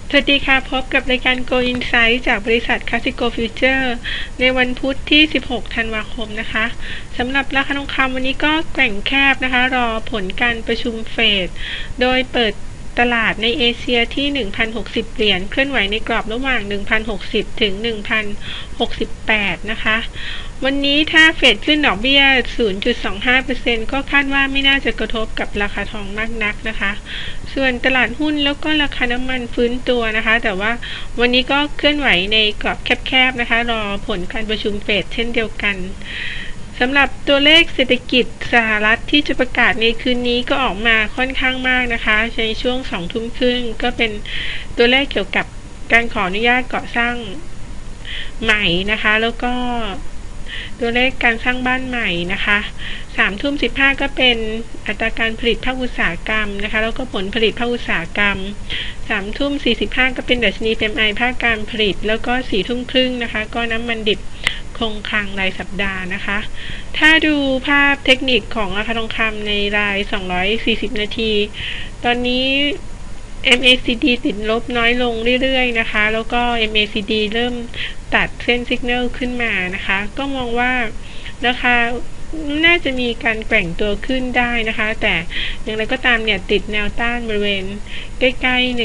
สวัสดีค่ะพบกับรายการ Go Insight จากบริษัท Classico Future ในวันพุธที่ 16 ธันวาคมนะคะสำหรับราคาทองคำวันนี้ก็แกว่งแคบนะคะรอผลการประชุมเฟดโดยเปิดตลาดในเอเชียที่ 1,060 เหรียญเคลื่อนไหวในกรอบระหว่าง 1,060 ถึง 1,068 นะคะวันนี้ถ้าเฟดขึ้นดอกเบี้ย 0.25% ก็คาดว่าไม่น่าจะกระทบกับราคาทองมากนักนะคะส่วนตลาดหุ้นแล้วก็ราคาน้ำมันฟื้นตัวนะคะแต่ว่าวันนี้ก็เคลื่อนไหวในกรอบแคบๆนะคะรอผลการประชุมเฟดเช่นเดียวกันสำหรับตัวเลขเศรษฐกิจสหรัฐที่จะประกาศในคืนนี้ก็ออกมาค่อนข้างมากนะคะในช่วง 2 ทุ่มครึ่งก็เป็นตัวเลขเกี่ยวกับการขออนุญาตก่อสร้างใหม่นะคะแล้วก็ตัวเลขการสร้างบ้านใหม่นะคะ3 ทุ่ม 15ก็เป็นอัตราการผลิตภาคอุตสาหกรรมนะคะแล้วก็ผลผลิตภาคอุตสาหกรรม3 ทุ่ม 45ก็เป็นดัชนี PMI ภาคการผลิตแล้วก็4 ทุ่มครึ่งนะคะก็น้ำมันดิบคงคลังรายสัปดาห์นะคะถ้าดูภาพเทคนิคของราคาทองคำในราย240นาทีตอนนี้ MACD ติดลบน้อยลงเรื่อยๆนะคะแล้วก็ MACD เริ่มตัดเส้นสัญญาณขึ้นมานะคะก็มองว่าราคาน่าจะมีการแกว่งตัวขึ้นได้นะคะแต่อย่างไรก็ตามเนี่ยติดแนวต้านบริเวณใกล้ๆ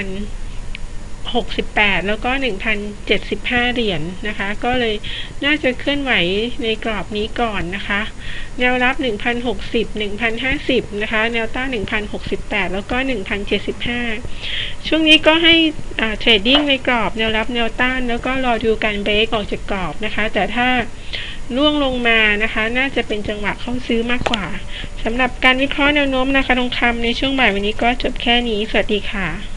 1,068 แล้วก็ 1,075 เหรียญ นะคะก็เลยน่าจะเคลื่อนไหวในกรอบนี้ก่อนนะคะแนวรับ 1,060 1,050 นะคะแนวต้าน 1,068 แล้วก็ 1,075 ช่วงนี้ก็ให้เทรดดิ้งในกรอบแนวรับแนวต้านแล้วก็รอดูการเบรกออกจากกรอบนะคะแต่ถ้าล่วงลงมานะคะน่าจะเป็นจังหวะเข้าซื้อมากกว่าสำหรับการวิเคราะห์แนวโน้มราคาทองคำในช่วงบ่ายวันนี้ก็จบแค่นี้สวัสดีค่ะ